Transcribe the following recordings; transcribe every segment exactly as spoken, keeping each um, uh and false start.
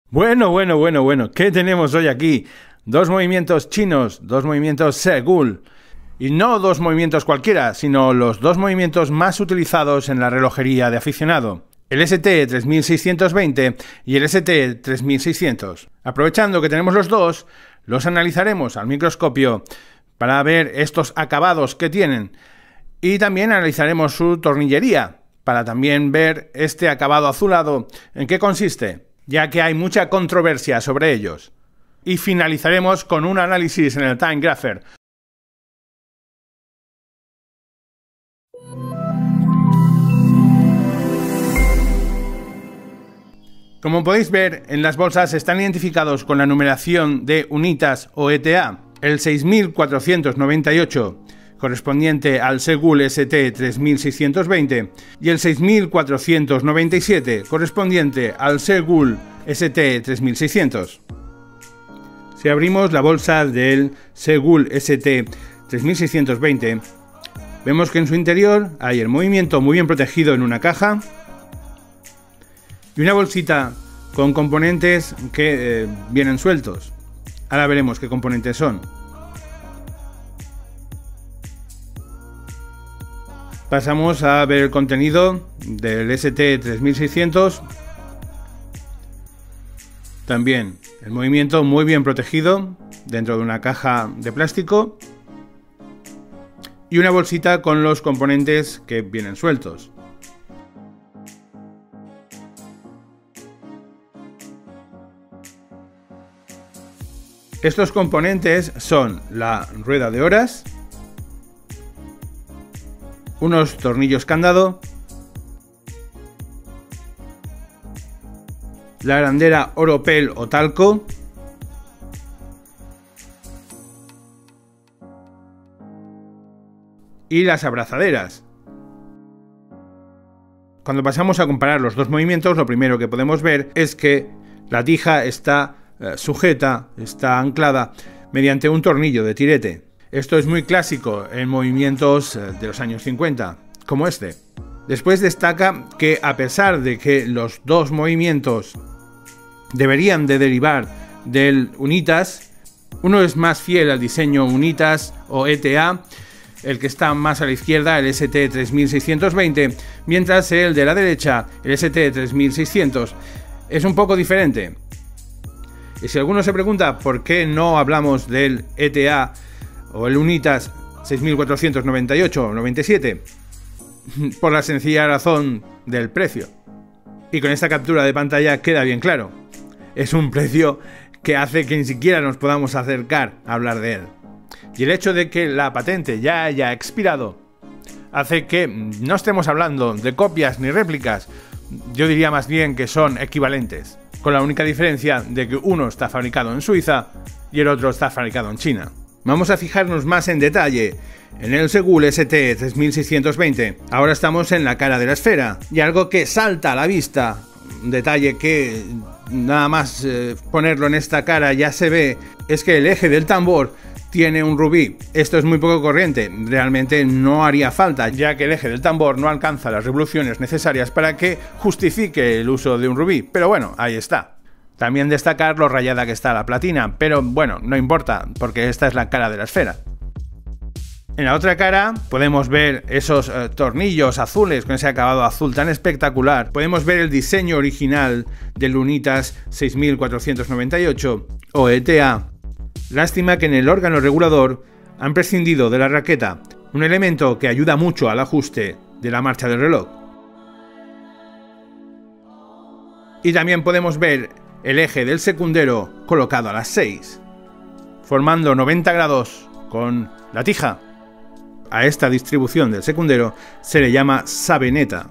Bueno, bueno, bueno, bueno, ¿qué tenemos hoy aquí? Dos movimientos chinos, dos movimientos Segul. Y no dos movimientos cualquiera, sino los dos movimientos más utilizados en la relojería de aficionado. El S T tres mil seiscientos veinte y el S T tres mil seiscientos. Aprovechando que tenemos los dos, los analizaremos al microscopio para ver estos acabados que tienen. Y también analizaremos su tornillería, para también ver este acabado azulado, en qué consiste, ya que hay mucha controversia sobre ellos. Y finalizaremos con un análisis en el Time Grapher. Como podéis ver, en las bolsas están identificados con la numeración de Unitas o E T A. El seis mil cuatrocientos noventa y ocho correspondiente al Segul S T tres mil seiscientos veinte y el seis mil cuatrocientos noventa y siete correspondiente al Segul S T tres mil seiscientos. Si abrimos la bolsa del Segul S T tres mil seiscientos veinte, vemos que en su interior hay el movimiento muy bien protegido en una caja y una bolsita con componentes que eh, vienen sueltos. Ahora veremos qué componentes son. Pasamos a ver el contenido del S T tres mil seiscientos. También el movimiento muy bien protegido dentro de una caja de plástico y una bolsita con los componentes que vienen sueltos. Estos componentes son la rueda de horas, unos tornillos candado, la arandera oropel o talco, y las abrazaderas. Cuando pasamos a comparar los dos movimientos, lo primero que podemos ver es que la tija está eh, sujeta, está anclada mediante un tornillo de tirete. Esto es muy clásico en movimientos eh, de los años cincuenta, como este. Después destaca que a pesar de que los dos movimientos deberían de derivar del Unitas, uno es más fiel al diseño Unitas o E T A, el que está más a la izquierda, el S T tres mil seiscientos veinte, mientras el de la derecha, el S T tres mil seiscientos, es un poco diferente. Y si alguno se pregunta por qué no hablamos del E T A o el Unitas seis mil cuatrocientos noventa y ocho o noventa y siete, por la sencilla razón del precio. Y con esta captura de pantalla queda bien claro. Es un precio que hace que ni siquiera nos podamos acercar a hablar de él. Y el hecho de que la patente ya haya expirado hace que no estemos hablando de copias ni réplicas. Yo diría más bien que son equivalentes, con la única diferencia de que uno está fabricado en Suiza y el otro está fabricado en China. Vamos a fijarnos más en detalle en el Segul S T tres mil seiscientos veinte. Ahora estamos en la cara de la esfera y algo que salta a la vista, un detalle que nada más eh, ponerlo en esta cara ya se ve, es que el eje del tambor tiene un rubí. Esto es muy poco corriente, realmente no haría falta, ya que el eje del tambor no alcanza las revoluciones necesarias para que justifique el uso de un rubí, pero bueno, ahí está. También destacar lo rayada que está la platina, pero bueno, no importa, porque esta es la cara de la esfera. En la otra cara podemos ver esos eh, tornillos azules con ese acabado azul tan espectacular. Podemos ver el diseño original del Unitas seis mil cuatrocientos noventa y ocho o E T A. Lástima que en el órgano regulador han prescindido de la raqueta, un elemento que ayuda mucho al ajuste de la marcha del reloj. Y también podemos ver el eje del secundero colocado a las seis, formando noventa grados con la tija. A esta distribución del secundero se le llama sabeneta.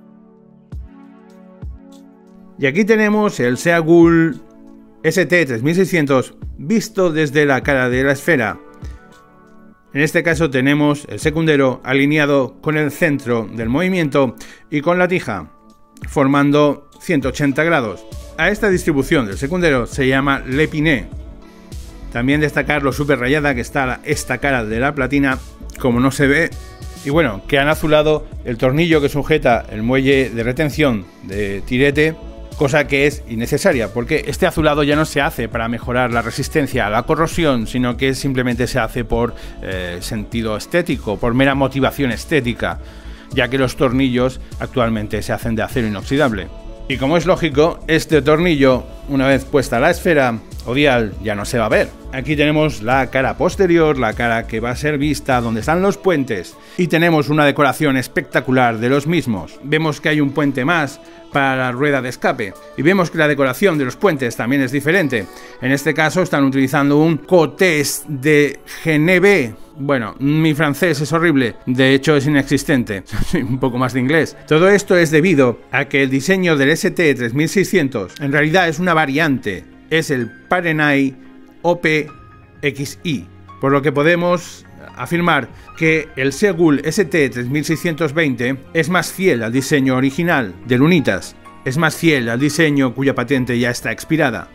Y aquí tenemos el Segul S T tres mil seiscientos visto desde la cara de la esfera. En este caso tenemos el secundero alineado con el centro del movimiento y con la tija, formando ciento ochenta grados. A esta distribución del secundero se llama l'épinette. También destacar lo súper rayada que está esta cara de la platina, como no se ve, y bueno, que han azulado el tornillo que sujeta el muelle de retención de tirete cosa que es innecesaria, porque este azulado ya no se hace para mejorar la resistencia a la corrosión, sino que simplemente se hace por eh, sentido estético, por mera motivación estética, ya que los tornillos actualmente se hacen de acero inoxidable. Y como es lógico, este tornillo, una vez puesta la esfera o dial, ya no se va a ver. Aquí tenemos la cara posterior, la cara que va a ser vista donde están los puentes, y tenemos una decoración espectacular de los mismos. Vemos que hay un puente más para la rueda de escape, y vemos que la decoración de los puentes también es diferente. En este caso están utilizando un Cotés de Geneve. Bueno, mi francés es horrible, de hecho es inexistente, un poco más de inglés. Todo esto es debido a que el diseño del S T tres mil seiscientos en realidad es una variante, es el Parenai O P X I, por lo que podemos afirmar que el Seoul S T tres mil seiscientos veinte es más fiel al diseño original del Unitas, es más fiel al diseño cuya patente ya está expirada.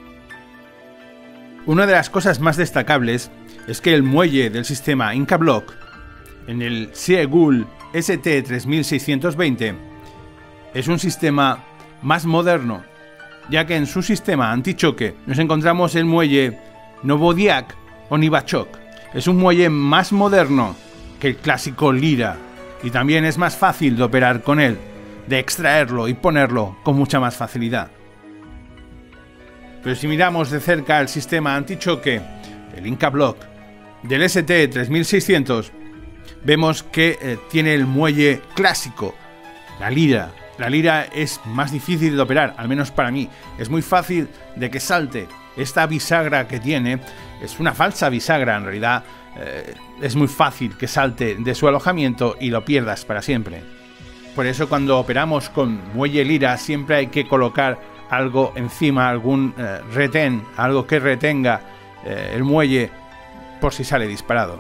Una de las cosas más destacables es que el muelle del sistema Inca Block en el Seoul S T tres mil seiscientos veinte es un sistema más moderno, ya que en su sistema antichoque nos encontramos el muelle Novodiak o Nivachok. Es un muelle más moderno que el clásico Lira, y también es más fácil de operar con él, de extraerlo y ponerlo con mucha más facilidad. Pero si miramos de cerca el sistema antichoque, el Inca Block del S T tres mil seiscientos, vemos que eh, tiene el muelle clásico, la Lira. La Lira es más difícil de operar, al menos para mí. Es muy fácil de que salte. Esta bisagra que tiene es una falsa bisagra, en realidad eh, es muy fácil que salte de su alojamiento y lo pierdas para siempre. Por eso cuando operamos con muelle Lira siempre hay que colocar algo encima, algún eh, retén, algo que retenga eh, el muelle por si sale disparado.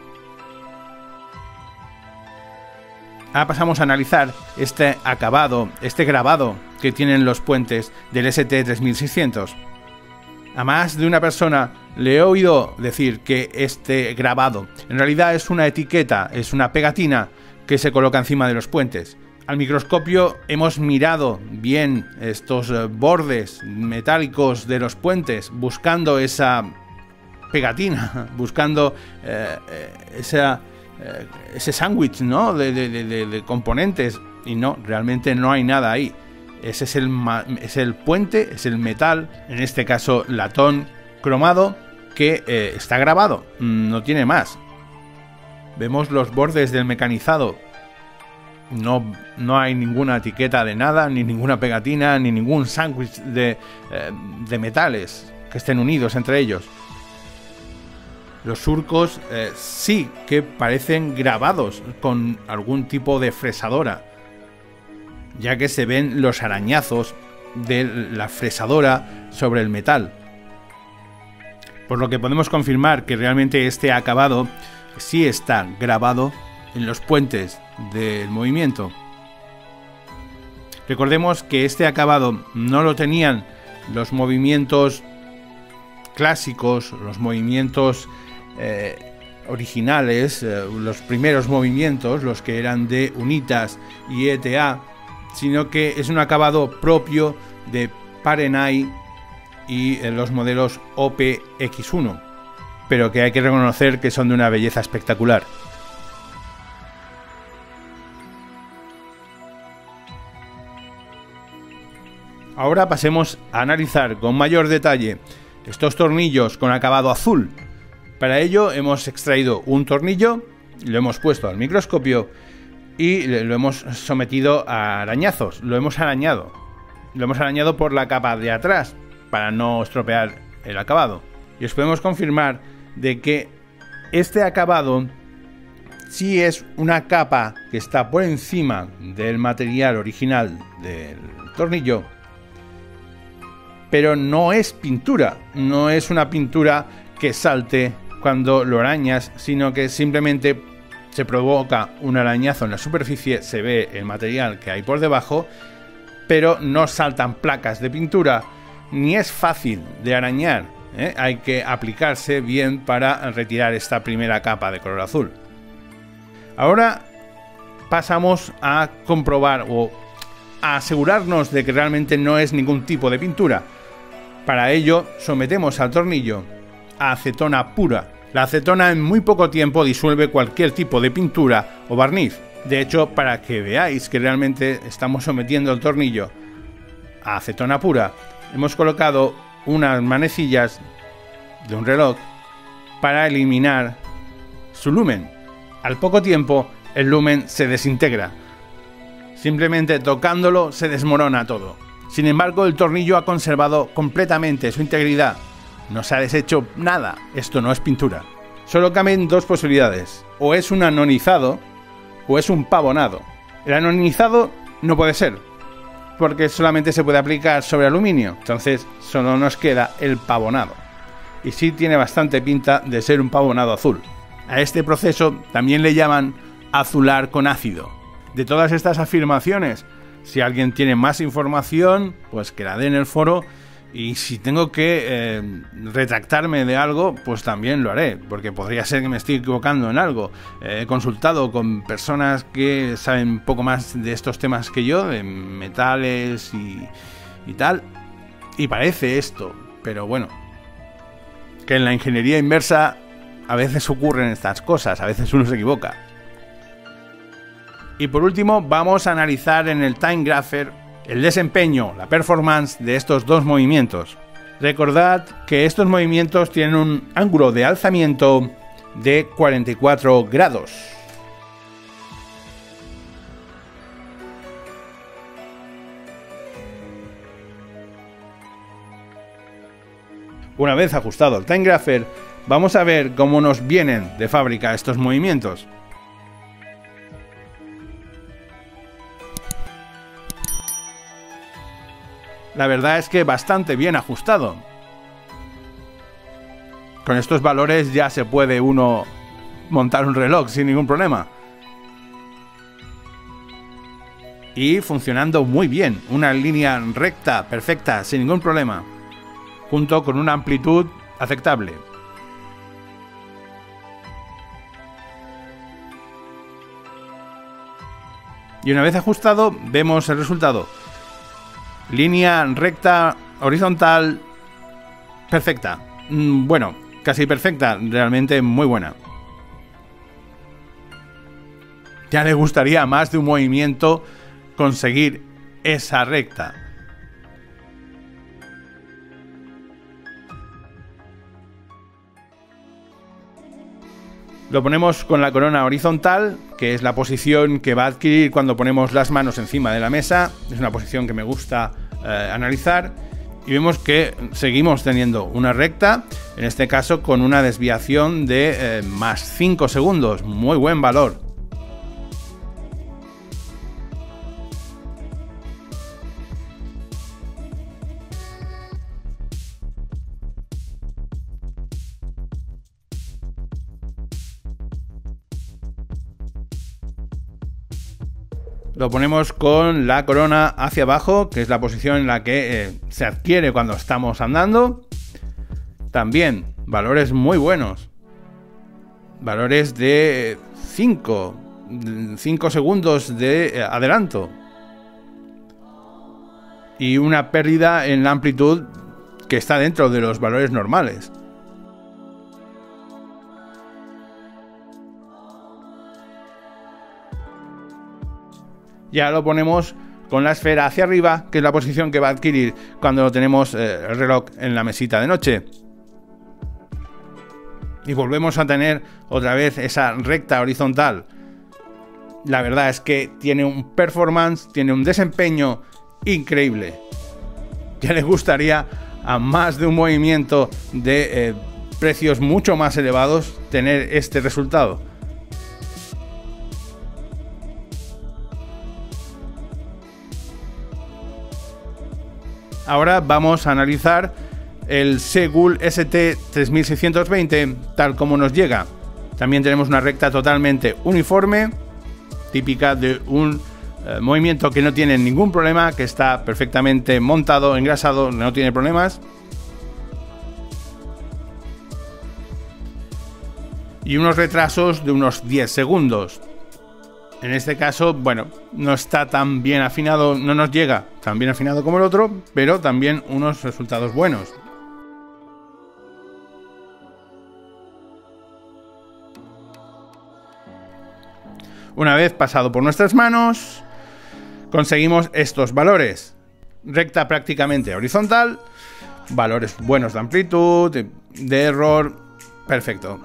Ahora pasamos a analizar este acabado, este grabado que tienen los puentes del S T tres mil seiscientos. A más de una persona le he oído decir que este grabado en realidad es una etiqueta, es una pegatina que se coloca encima de los puentes. Al microscopio hemos mirado bien estos bordes metálicos de los puentes buscando esa pegatina, buscando eh, esa... Eh, ese sándwich, ¿no? de, de, de, de componentes, y no, realmente no hay nada ahí. Ese es el, es el puente, es el metal, en este caso latón cromado, que eh, está grabado, no tiene más. Vemos los bordes del mecanizado, no, no hay ninguna etiqueta de nada, ni ninguna pegatina, ni ningún sándwich de, eh, de metales que estén unidos entre ellos. Los surcos eh, sí que parecen grabados con algún tipo de fresadora, ya que se ven los arañazos de la fresadora sobre el metal. Por lo que podemos confirmar que realmente este acabado sí está grabado en los puentes del movimiento. Recordemos que este acabado no lo tenían los movimientos clásicos, los movimientos Eh, originales, eh, los primeros movimientos, los que eran de Unitas y E T A, sino que es un acabado propio de Parenai y eh, los modelos O P X uno, pero que hay que reconocer que son de una belleza espectacular. Ahora pasemos a analizar con mayor detalle estos tornillos con acabado azul. Para ello hemos extraído un tornillo, lo hemos puesto al microscopio y lo hemos sometido a arañazos, lo hemos arañado. Lo hemos arañado por la capa de atrás para no estropear el acabado. Y os podemos confirmar de que este acabado sí es una capa que está por encima del material original del tornillo, pero no es pintura, no es una pintura que salte cuando lo arañas, sino que simplemente se provoca un arañazo en la superficie, se ve el material que hay por debajo, pero no saltan placas de pintura, ni es fácil de arañar, ¿eh? Hay que aplicarse bien para retirar esta primera capa de color azul. Ahora pasamos a comprobar o a asegurarnos de que realmente no es ningún tipo de pintura. Para ello, sometemos al tornillo a acetona pura. La acetona en muy poco tiempo disuelve cualquier tipo de pintura o barniz. De hecho, para que veáis que realmente estamos sometiendo el tornillo a acetona pura, hemos colocado unas manecillas de un reloj para eliminar su lumen. Al poco tiempo, el lumen se desintegra. Simplemente tocándolo se desmorona todo. Sin embargo, el tornillo ha conservado completamente su integridad. No se ha deshecho nada. Esto no es pintura. Solo caben dos posibilidades. O es un anodizado o es un pavonado. El anodizado no puede ser, porque solamente se puede aplicar sobre aluminio. Entonces solo nos queda el pavonado. Y sí tiene bastante pinta de ser un pavonado azul. A este proceso también le llaman azular con ácido. De todas estas afirmaciones, si alguien tiene más información, pues que la dé en el foro. Y si tengo que eh, retractarme de algo, pues también lo haré, porque podría ser que me estoy equivocando en algo. Eh, he consultado con personas que saben poco más de estos temas que yo, de metales y, y tal, y parece esto, pero bueno, que en la ingeniería inversa a veces ocurren estas cosas, a veces uno se equivoca. Y por último, vamos a analizar en el Time Grapher el desempeño, la performance de estos dos movimientos. Recordad que estos movimientos tienen un ángulo de alzamiento de cuarenta y cuatro grados. Una vez ajustado el Time Grapher, vamos a ver cómo nos vienen de fábrica estos movimientos. La verdad es que bastante bien ajustado. Con estos valores ya se puede uno montar un reloj sin ningún problema. Y funcionando muy bien, una línea recta, perfecta, sin ningún problema, junto con una amplitud aceptable. Y una vez ajustado, vemos el resultado. Línea recta, horizontal, perfecta. Bueno, casi perfecta, realmente muy buena. Ya le gustaría más de un movimiento conseguir esa recta. Lo ponemos con la corona horizontal, que es la posición que va a adquirir cuando ponemos las manos encima de la mesa. Es una posición que me gusta eh, analizar. Y vemos que seguimos teniendo una recta, en este caso con una desviación de eh, más cinco segundos. Muy buen valor. Lo ponemos con la corona hacia abajo, que es la posición en la que eh, se adquiere cuando estamos andando. También valores muy buenos. Valores de cinco segundos de eh, adelanto. Y una pérdida en la amplitud que está dentro de los valores normales. Ya lo ponemos con la esfera hacia arriba, que es la posición que va a adquirir cuando tenemos eh, el reloj en la mesita de noche. Y volvemos a tener otra vez esa recta horizontal. La verdad es que tiene un performance, tiene un desempeño increíble. Ya le gustaría a más de un movimiento de eh, precios mucho más elevados tener este resultado. Ahora vamos a analizar el Seoul S T tres mil seiscientos veinte tal como nos llega. También tenemos una recta totalmente uniforme, típica de un eh, movimiento que no tiene ningún problema, que está perfectamente montado, engrasado, no tiene problemas. Y unos retrasos de unos diez segundos. En este caso, bueno, no está tan bien afinado, no nos llega tan bien afinado como el otro, pero también unos resultados buenos. Una vez pasado por nuestras manos, conseguimos estos valores. Recta prácticamente horizontal, valores buenos de amplitud, de, de error, perfecto.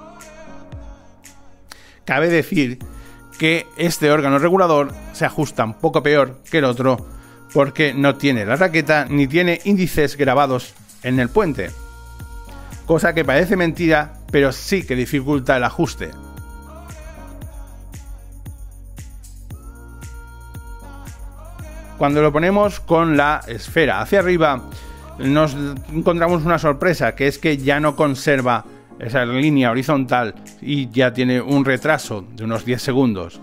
Cabe decir que este órgano regulador se ajusta un poco peor que el otro porque no tiene la raqueta ni tiene índices grabados en el puente. Cosa que parece mentira, pero sí que dificulta el ajuste. Cuando lo ponemos con la esfera hacia arriba, nos encontramos una sorpresa, que es que ya no conserva esa línea horizontal y ya tiene un retraso de unos diez segundos.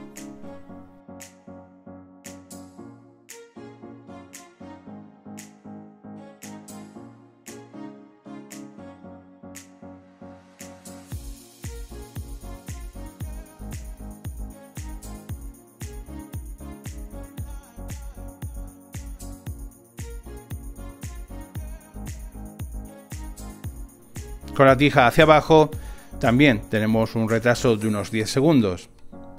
Con la tija hacia abajo también tenemos un retraso de unos diez segundos.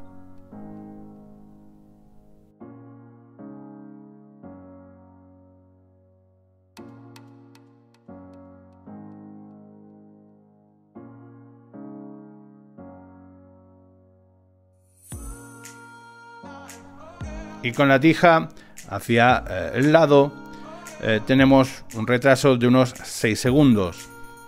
Y con la tija hacia eh, el lado eh, tenemos un retraso de unos seis segundos.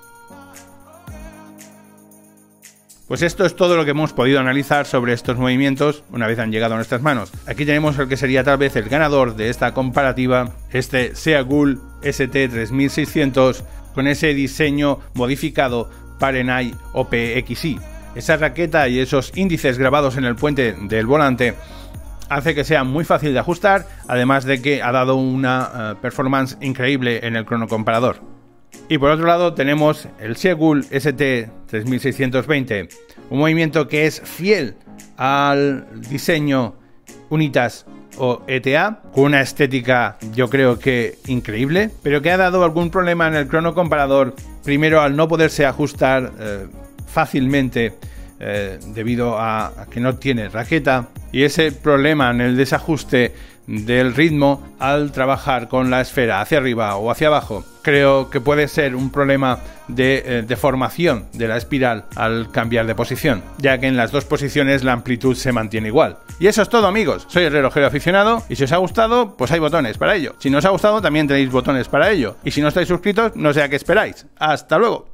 Pues esto es todo lo que hemos podido analizar sobre estos movimientos una vez han llegado a nuestras manos. Aquí tenemos el que sería tal vez el ganador de esta comparativa, este Seagull S T tres mil seiscientos con ese diseño modificado Parenai O P X I. Esa raqueta y esos índices grabados en el puente del volante hace que sea muy fácil de ajustar, además de que ha dado una uh, performance increíble en el cronocomparador. Y por otro lado tenemos el Seagull S T tres mil seiscientos veinte, un movimiento que es fiel al diseño Unitas o E T A, con una estética yo creo que increíble, pero que ha dado algún problema en el cronocomparador, primero al no poderse ajustar eh, fácilmente eh, debido a, a que no tiene raqueta, y ese problema en el desajuste del ritmo al trabajar con la esfera hacia arriba o hacia abajo. Creo que puede ser un problema de eh, deformación de la espiral al cambiar de posición, ya que en las dos posiciones la amplitud se mantiene igual. Y eso es todo, amigos. Soy el relojero aficionado y si os ha gustado, pues hay botones para ello. Si no os ha gustado, también tenéis botones para ello. Y si no estáis suscritos, no sé a qué esperáis. ¡Hasta luego!